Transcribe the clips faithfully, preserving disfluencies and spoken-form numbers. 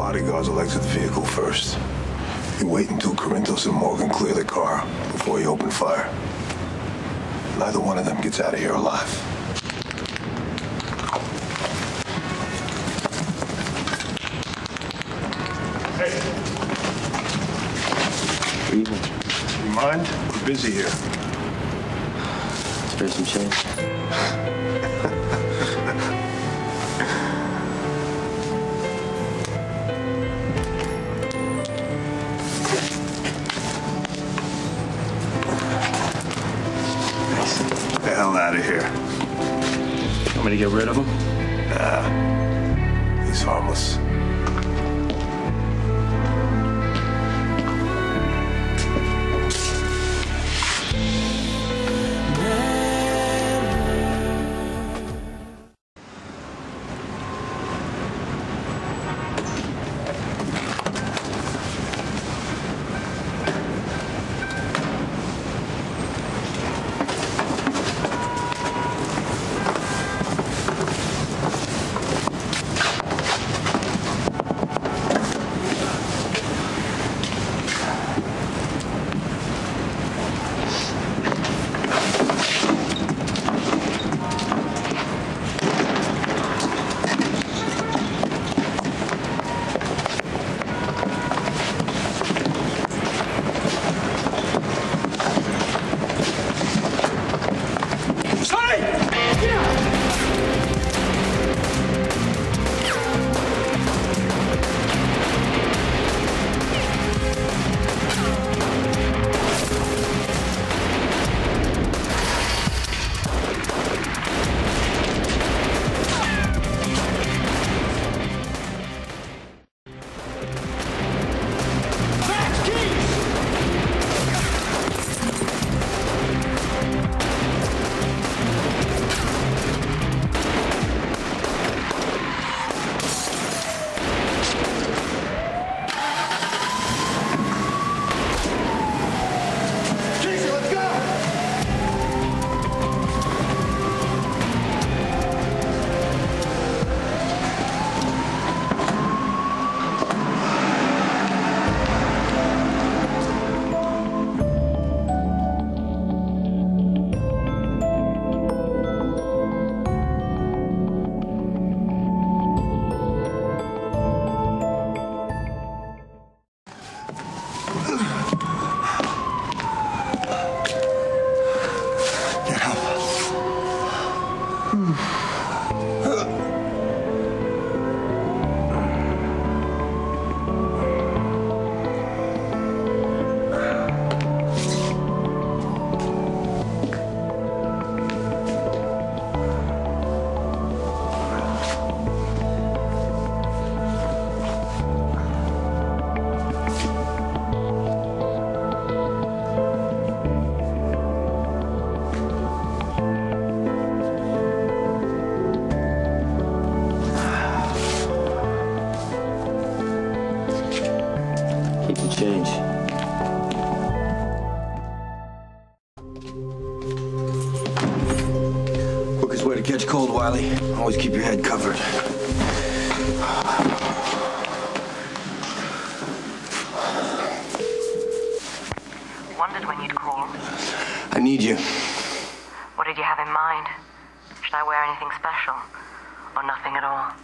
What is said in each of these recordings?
bodyguards will exit the vehicle first. You wait until Corinthos and Morgan clear the car before you open fire. Neither one of them gets out of here alive. Hey. Good evening. You mind? We're busy here. Spare some change. Get the hell out of here. Want me to get rid of him? Nah. He's harmless. Change. Quickest way to catch cold, Wiley. Always keep your head covered. Wondered when you'd call. I need you. What did you have in mind? Should I wear anything special? Or nothing at all?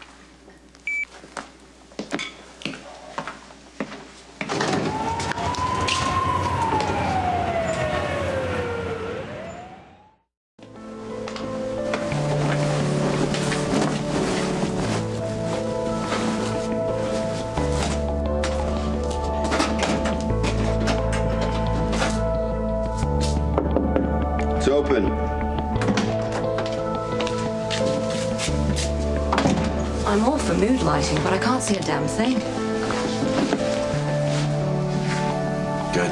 It's open. I'm all for mood lighting, but I can't see a damn thing. Good.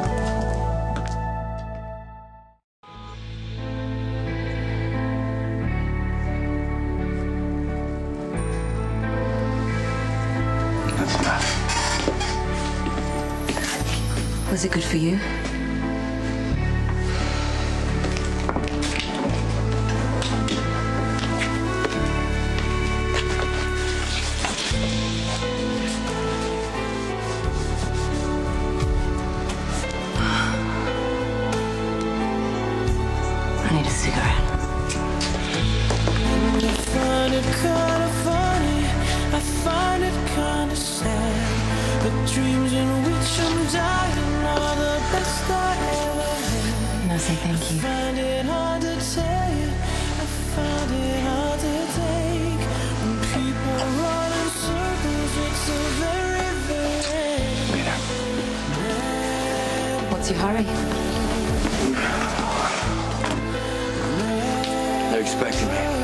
That's enough. Was it good for you? it kinda funny, I find it kinda sad. The dreams in which I'm dying are the best I ever had. No, say thank you. I find it hard to tell you, I find it hard to take. When people run in circles, it's a very, very bad. What's your hurry? They're expecting me.